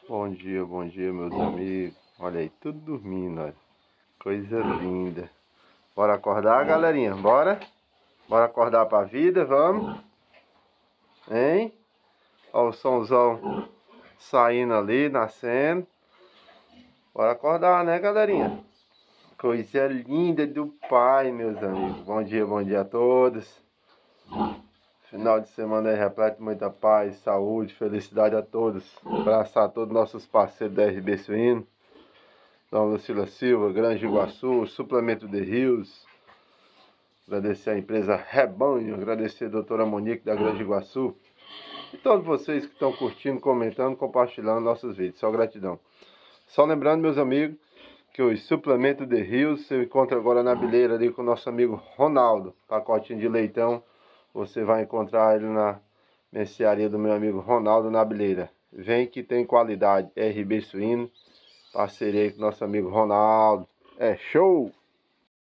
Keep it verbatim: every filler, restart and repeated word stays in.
Bom dia, bom dia, meus amigos. Olha aí, tudo dormindo, olha. Coisa linda. Bora acordar, galerinha? Bora? Bora acordar pra vida, vamos? Hein? Ó o somzão saindo ali, nascendo. Bora acordar, né, galerinha? Coisa linda do pai, meus amigos. Bom dia, bom dia a todos. Final de semana aí repleto de muita paz, saúde, felicidade a todos. Abraçar a todos os nossos parceiros da R B Suíno. Dona Lucila Silva, Grande Iguaçu, Suplemento de Rios. Agradecer a empresa Rebanho, agradecer a doutora Monique da Grande Iguaçu. E todos vocês que estão curtindo, comentando, compartilhando nossos vídeos. Só gratidão. Só lembrando, meus amigos, que o Suplemento de Rios você encontra agora na bileira ali com o nosso amigo Ronaldo. Pacotinho de leitão. Você vai encontrar ele na mercearia do meu amigo Ronaldo na bileira. Vem que tem qualidade. R B Suíno. Parceria com nosso amigo Ronaldo. É show!